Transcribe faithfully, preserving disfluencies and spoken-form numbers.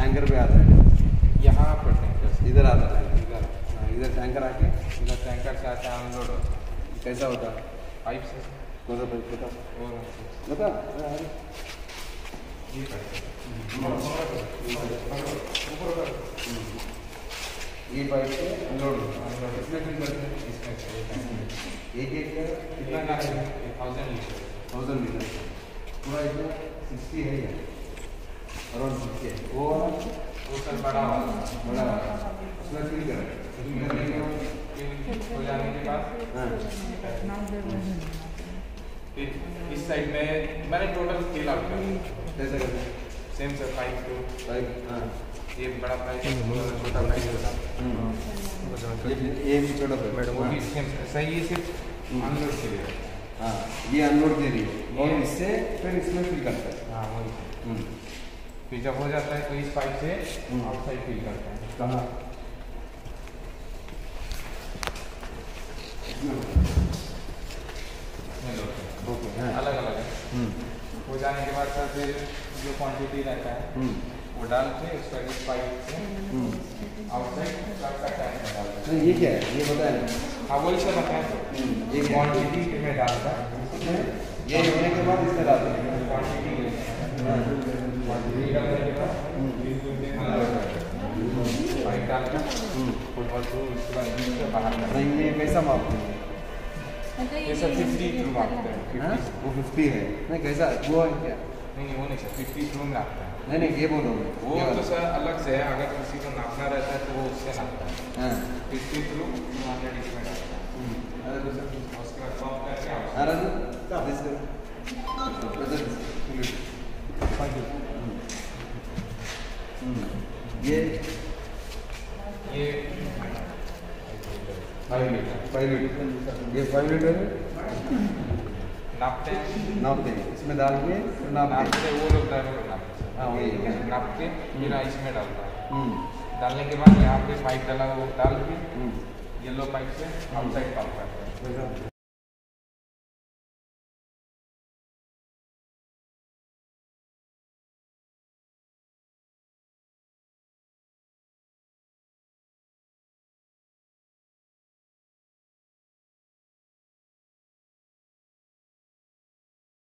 Tanker पे आता है यहाँ पर टैंकर इधर आता है इधर हाँ, इधर टैंकर आके इधर टैंकर से आता है अनलोड होता है कैसा होता है पाइप से कौन सा पाइप बता और बता ये पाइप ये पाइप से अनलोड अनलोड इसमें फिल करते हैं इसमें एक एक कितना ना थाउजेंड लीटर थाउजेंड लीटर पूरा इसमें सिक्सटी है ये अराउंड सिक्सटी है वो वाला वो सर बड़ा वाला बड़ा वाला उसमें फिल करें फिल करने के बाद फिर हो जाने के बाद हाँ फिर इस साइड में मैंने टोटल फिल आउट कर दिया कैसे करते हैं सेम से पाइप टू पाइप हाँ ये बड़ा पाइप छोटा पाइप होता ये ये भी छोटा पाइप है वो भी सेम सही ये सिर्फ अनलोड के लिए हाँ ये अनलोड दे रही है और इससे फिर इसमें फिल करता है हाँ वही हम्म फिर जब हो जाता है तो इस पाइप से आउटसाइड फिल करते हैं कहाँ ओके हाँ अलग अलग है हो जाने के बाद सर फिर जो क्वांटिटी रहता है वो डाल के उसका इस पाइप से आउटसाइड का टैंक में डालते हैं। नहीं ये क्या है ये बताया ना हाँ वही सब बताएं ये ये क्वांटिटी में डालता है ये होने के बाद इसमें डालते हैं क्वांटिटी क्वांटिटी डालने के बाद पाइप डालता है फुटबॉल थ्रू उसके बाद बीच से बाहर करता नहीं ये कैसा मापते हैं है ये सब फिफ्टी थ्रू मारते हाँ? हैं वो फिफ्टी है नहीं कैसा वो है क्या नहीं नहीं वो नहीं सर फिफ्टी थ्रू में आता है नहीं नहीं ये बोलो वो ये तो वाला। सर अलग से है अगर किसी को नापना रहता है तो वो उससे नापता है हाँ फिफ्टी थ्रू हंड्रेड इसमें डालता है अरे तो सर उसके बाद पंप करके out। अरे तो दिस करो वैसे ये ये फाइव लीटर फाइव लीटर ये फाइव लीटर है नापते हैं नापते हैं इसमें डाल के फिर नापते हैं नापते वो लोग ड्राइवर लोग नापते हैं हाँ वही है नाप के फिर इसमें डालता है हम्म डालने के बाद यहाँ पे पाइप डाला वो डाल के हम्म येलो पाइप से आउटसाइड पंप करते हैं वैसा